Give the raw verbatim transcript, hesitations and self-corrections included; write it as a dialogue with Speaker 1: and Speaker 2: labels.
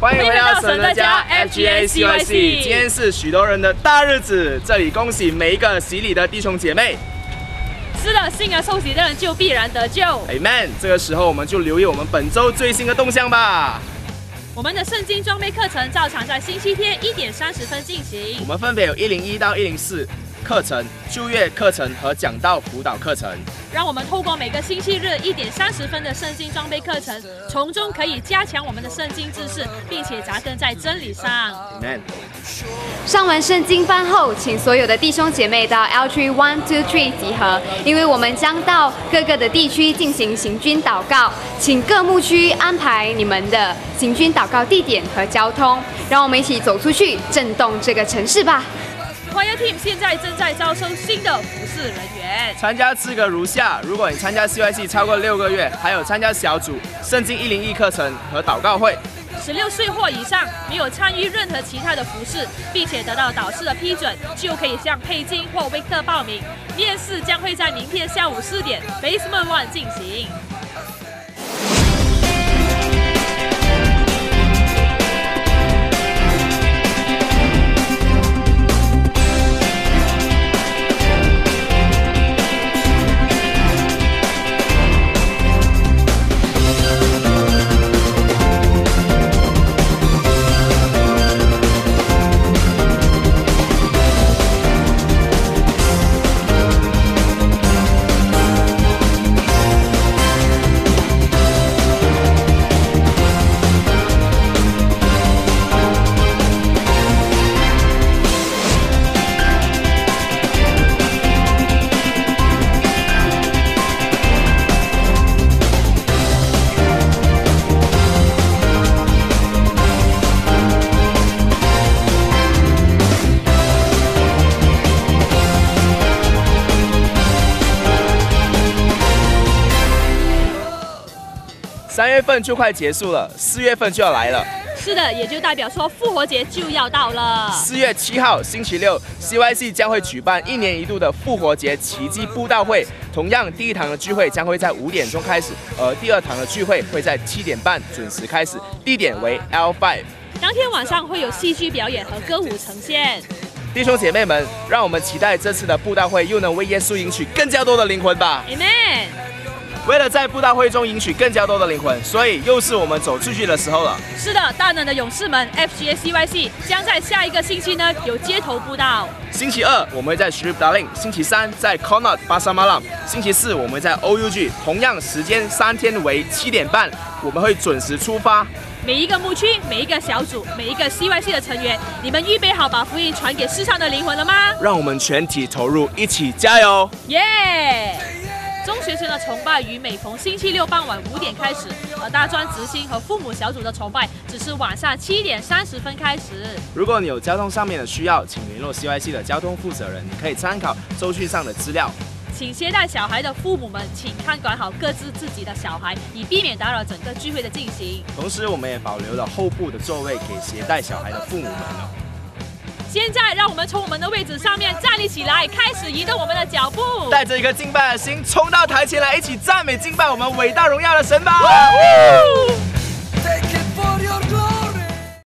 Speaker 1: 欢迎回到神的家 F G A C Y C。今天是许多人的大日子，这里恭喜每一个洗礼的弟兄姐妹。
Speaker 2: 是的，信而受洗的人就必然得救。
Speaker 1: Amen。这个时候我们就留意我们本周最新的动向吧。
Speaker 2: 我们的圣经装备课程照常在星期天一点三十分进行。
Speaker 1: 我们分别有一零一到一零四课程、旧约课程和讲道辅导课程。
Speaker 2: 让我们透过每个星期日一点三十分的圣经装备课程，从中可以加强我们的圣经知识，并且扎根在真理上。
Speaker 1: Amen。
Speaker 3: 上完圣经班后，请所有的弟兄姐妹到 L three one two three 集合，因为我们将到各个的地区进行行军祷告，请各牧区安排你们的行军祷告地点和交通，让我们一起走出去，震动这个城市吧。
Speaker 2: Choir Team 现在正在招收新的服侍人员，
Speaker 1: 参加资格如下：如果你参加 C Y C 超过六个月，还有参加小组、圣经一零一课程和祷告会。
Speaker 2: 十六岁或以上，没有参与任何其他的服侍，并且得到导师的批准，就可以向佩金或威克报名。面试将会在明天下午四点 Basement One 进行。
Speaker 1: 三月份就快结束了，四月份就要来了。
Speaker 2: 是的，也就代表说复活节就要到了。
Speaker 1: 四月七号星期六 ，C Y C 将会举办一年一度的复活节奇迹布道会。同样，第一堂的聚会将会在五点钟开始，而第二堂的聚会会在七点半准时开始，地点为 L five。
Speaker 2: 当天晚上会有戏剧表演和歌舞呈现。
Speaker 1: 弟兄姐妹们，让我们期待这次的布道会又能为耶稣赢取更加多的灵魂吧。
Speaker 2: Amen。
Speaker 1: 为了在布道会中赢取更加多的灵魂，所以又是我们走出去的时候了。
Speaker 2: 是的，大能的勇士们 F G A C Y C 将在下一个星期呢有街头布道。
Speaker 1: 星期二我们会在 Shrip Darling， 星期三在 Connaught Pasar Malam， 星期四我们在 O U G， 同样时间三天为七点半，我们会准时出发。
Speaker 2: 每一个牧区、每一个小组、每一个 C Y C 的成员，你们预备好把福音传给世上的灵魂了吗？
Speaker 1: 让我们全体投入，一起加油！
Speaker 2: 耶、yeah! 中学生的崇拜于每逢星期六傍晚五点开始，而大专执行和父母小组的崇拜只是晚上七点三十分开始。
Speaker 1: 如果你有交通上面的需要，请联络 C Y C 的交通负责人，你可以参考收据上的资料。
Speaker 2: 请携带小孩的父母们，请看管好各自自己的小孩，以避免打扰整个聚会的进行。
Speaker 1: 同时，我们也保留了后部的座位给携带小孩的父母们哦。
Speaker 2: 现在，让我们从我们的位置上面站立起来，开始移动我们的脚步，
Speaker 1: 带着一颗敬拜的心，冲到台前来，一起赞美敬拜我们伟大荣耀的神吧！